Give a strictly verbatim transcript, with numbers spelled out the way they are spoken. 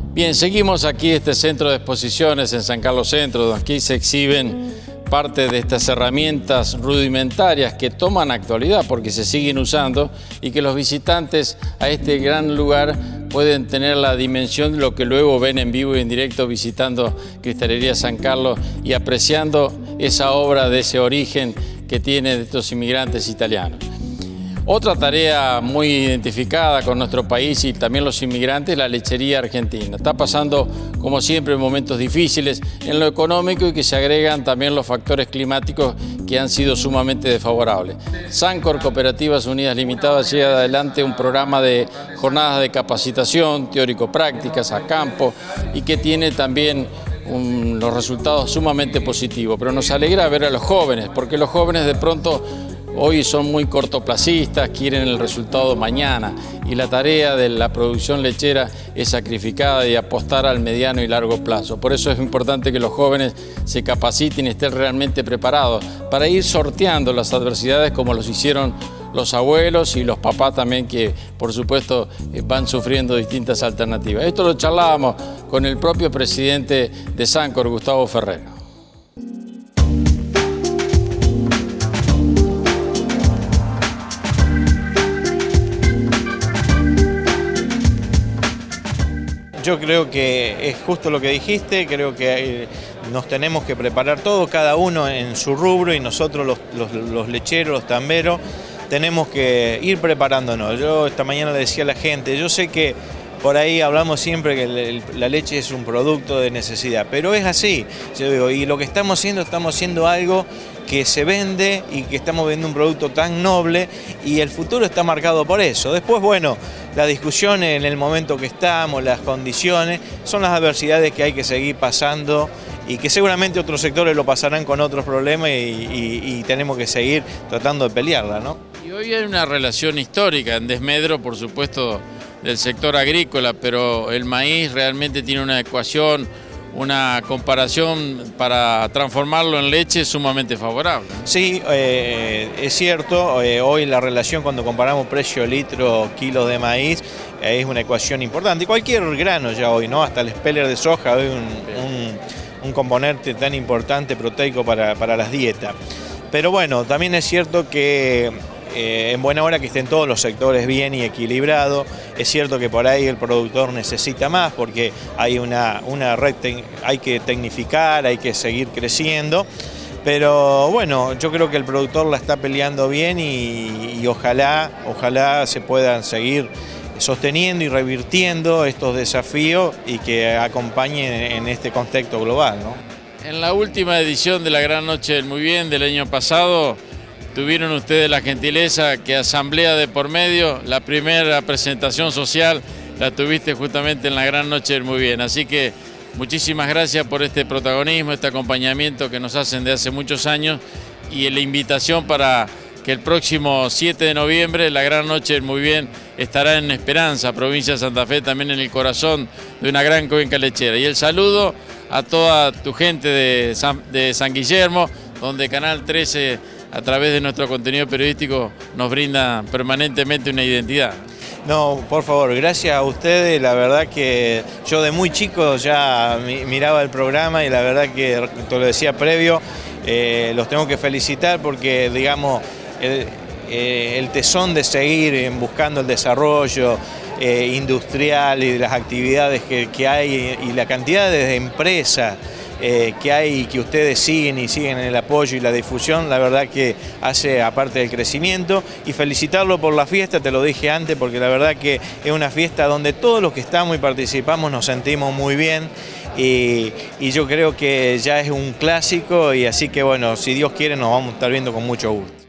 Bien, seguimos aquí este centro de exposiciones en San Carlos Centro, donde aquí se exhiben parte de estas herramientas rudimentarias que toman actualidad porque se siguen usando y que los visitantes a este gran lugar pueden tener la dimensión de lo que luego ven en vivo y en directo visitando Cristalería San Carlos y apreciando esa obra de ese origen que tiene de estos inmigrantes italianos. Otra tarea muy identificada con nuestro país y también los inmigrantes es la lechería argentina. Está pasando, como siempre, momentos difíciles en lo económico y que se agregan también los factores climáticos que han sido sumamente desfavorables. Sancor Cooperativas Unidas Limitadas lleva adelante un programa de jornadas de capacitación, teórico-prácticas a campo y que tiene también un, los resultados sumamente positivos. Pero nos alegra ver a los jóvenes, porque los jóvenes de pronto hoy son muy cortoplacistas, quieren el resultado mañana y la tarea de la producción lechera es sacrificada y apostar al mediano y largo plazo. Por eso es importante que los jóvenes se capaciten y estén realmente preparados para ir sorteando las adversidades como los hicieron los abuelos y los papás también, que por supuesto van sufriendo distintas alternativas. Esto lo charlábamos con el propio presidente de Sancor, Gustavo Ferrero. Yo creo que es justo lo que dijiste, creo que nos tenemos que preparar todos, cada uno en su rubro, y nosotros los, los, los lecheros, los tamberos, tenemos que ir preparándonos. Yo esta mañana le decía a la gente, yo sé que por ahí hablamos siempre que el, la leche es un producto de necesidad, pero es así, yo digo, y lo que estamos haciendo, estamos haciendo algo que se vende y que estamos vendiendo un producto tan noble y el futuro está marcado por eso. Después, bueno, la discusión en el momento que estamos, las condiciones, son las adversidades que hay que seguir pasando y que seguramente otros sectores lo pasarán con otros problemas y, y, y tenemos que seguir tratando de pelearla, ¿no? Y hoy hay una relación histórica en desmedro, por supuesto, del sector agrícola, pero el maíz realmente tiene una ecuación, una comparación para transformarlo en leche sumamente favorable. Sí, eh, es cierto, eh, hoy la relación cuando comparamos precio litro, kilos de maíz, eh, es una ecuación importante. Cualquier grano ya hoy, ¿no? Hasta el speller de soja, hoy un, un, un componente tan importante proteico para, para las dietas. Pero bueno, también es cierto que Eh, en buena hora que estén todos los sectores bien y equilibrados. Es cierto que por ahí el productor necesita más porque hay una, una red, hay que tecnificar, hay que seguir creciendo, pero bueno, yo creo que el productor la está peleando bien y, y ojalá, ojalá se puedan seguir sosteniendo y revirtiendo estos desafíos y que acompañen en este contexto global, ¿no? En la última edición de la Gran Noche del Muy Bien del año pasado, tuvieron ustedes la gentileza que asamblea de por medio, la primera presentación social la tuviste justamente en la Gran Noche del Muy Bien. Así que muchísimas gracias por este protagonismo, este acompañamiento que nos hacen de hace muchos años y la invitación para que el próximo siete de noviembre la Gran Noche del Muy Bien estará en Esperanza, provincia de Santa Fe, también en el corazón de una gran cuenca lechera. Y el saludo a toda tu gente de San, de San Guillermo, donde Canal trece a través de nuestro contenido periodístico nos brinda permanentemente una identidad. No, por favor, gracias a ustedes, la verdad que yo de muy chico ya miraba el programa y la verdad que, te lo decía previo, eh, los tengo que felicitar porque, digamos, el, eh, el tesón de seguir buscando el desarrollo eh, industrial y de las actividades que, que hay y la cantidad de empresas Eh, que hay y que ustedes siguen y siguen en el apoyo y la difusión, la verdad que hace aparte del crecimiento, y felicitarlo por la fiesta, te lo dije antes, porque la verdad que es una fiesta donde todos los que estamos y participamos nos sentimos muy bien y, y yo creo que ya es un clásico y así que bueno, si Dios quiere nos vamos a estar viendo con mucho gusto.